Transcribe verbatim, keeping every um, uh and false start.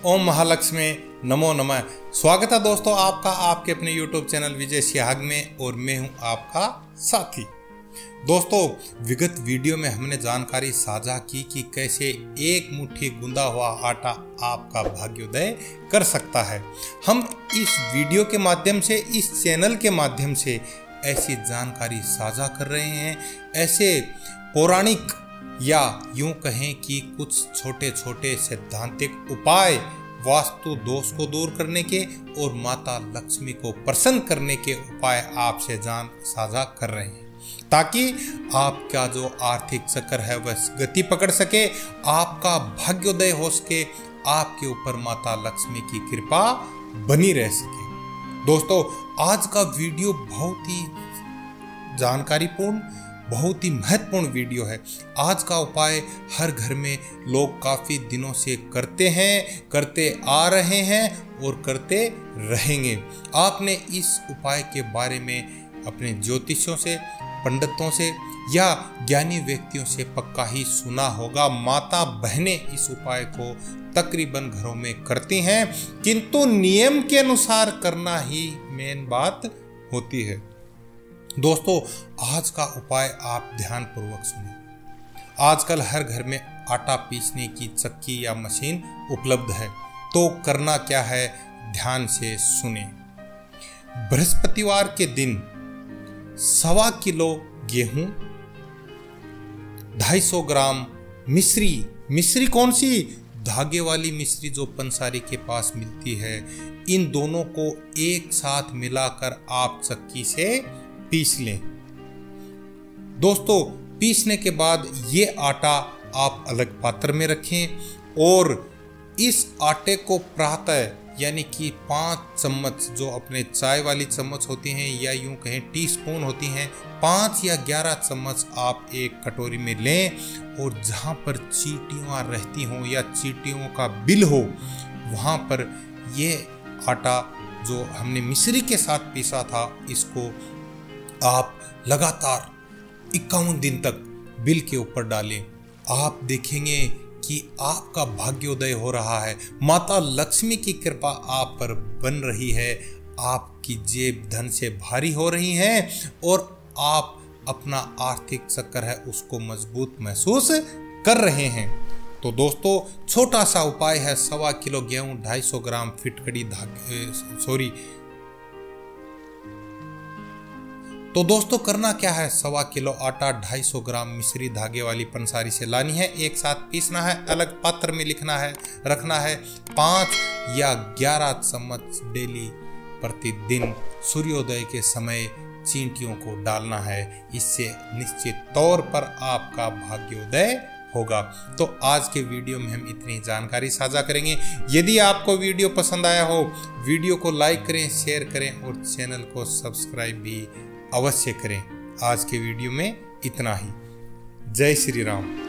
ओम महालक्ष्मी नमो नमः। स्वागत है दोस्तों आपका आपके अपने यूट्यूब चैनल विजय सिहाग में, और मैं हूं आपका साथी। दोस्तों, विगत वीडियो में हमने जानकारी साझा की कि कैसे एक मुट्ठी गूंदा हुआ आटा आपका भाग्योदय कर सकता है। हम इस वीडियो के माध्यम से, इस चैनल के माध्यम से ऐसी जानकारी साझा कर रहे हैं। ऐसे पौराणिक या यूं कहें कि कुछ छोटे छोटे सैद्धांतिक उपाय वास्तु दोष को दूर करने के और माता लक्ष्मी को प्रसन्न करने के उपाय आपसे जान साझा कर रहे हैं, ताकि आपका जो आर्थिक चक्र है वह गति पकड़ सके, आपका भाग्योदय हो सके, आपके ऊपर माता लक्ष्मी की कृपा बनी रह सके। दोस्तों, आज का वीडियो बहुत ही जानकारीपूर्ण, बहुत ही महत्वपूर्ण वीडियो है। आज का उपाय हर घर में लोग काफ़ी दिनों से करते हैं, करते आ रहे हैं और करते रहेंगे। आपने इस उपाय के बारे में अपने ज्योतिषियों से, पंडितों से या ज्ञानी व्यक्तियों से पक्का ही सुना होगा। माता बहनें इस उपाय को तकरीबन घरों में करती हैं, किंतु नियम के अनुसार करना ही मेन बात होती है। दोस्तों, आज का उपाय आप ध्यान पूर्वक सुनिए। आजकल हर घर में आटा पीसने की चक्की या मशीन उपलब्ध है, तो करना क्या है ध्यान से सुने। बृहस्पतिवार के दिन सवा किलो गेहूं, ढाई सौ ग्राम मिश्री, मिश्री कौन सी? धागे वाली मिश्री जो पंसारी के पास मिलती है, इन दोनों को एक साथ मिलाकर आप चक्की से पीस लें। दोस्तों, पीसने के बाद ये आटा आप अलग पात्र में रखें और इस आटे को प्रातः यानी कि पाँच चम्मच, जो अपने चाय वाली चम्मच होती हैं या यूं कहें टीस्पून होती हैं, पाँच या ग्यारह चम्मच आप एक कटोरी में लें और जहां पर चींटियां रहती हों या चींटियों का बिल हो, वहां पर ये आटा जो हमने मिश्री के साथ पीसा था, इसको आप लगातार इक्यावन दिन तक बिल के ऊपर डालें। आप देखेंगे कि आपका भाग्योदय हो रहा है, माता लक्ष्मी की कृपा आप पर बन रही है, आपकी जेब धन से भारी हो रही है और आप अपना आर्थिक चक्र है उसको मजबूत महसूस कर रहे हैं। तो दोस्तों, छोटा सा उपाय है। सवा किलो गेहूं, ढाई सौ ग्राम फिटकड़ी धागे सॉरी तो दोस्तों, करना क्या है? सवा किलो आटा, ढाई सौ ग्राम मिश्री धागे वाली पंसारी से लानी है, एक साथ पीसना है, अलग पात्र में लिखना है, रखना है। पाँच या ग्यारह चम्मच डेली प्रतिदिन सूर्योदय के समय चींटियों को डालना है। इससे निश्चित तौर पर आपका भाग्योदय होगा। तो आज के वीडियो में हम इतनी जानकारी साझा करेंगे। यदि आपको वीडियो पसंद आया हो, वीडियो को लाइक करें, शेयर करें और चैनल को सब्सक्राइब भी अवश्य करें। आज के वीडियो में इतना ही। जय श्री राम।